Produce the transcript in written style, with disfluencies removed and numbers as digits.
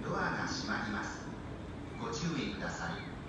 ドアが閉まります。ご注意ください。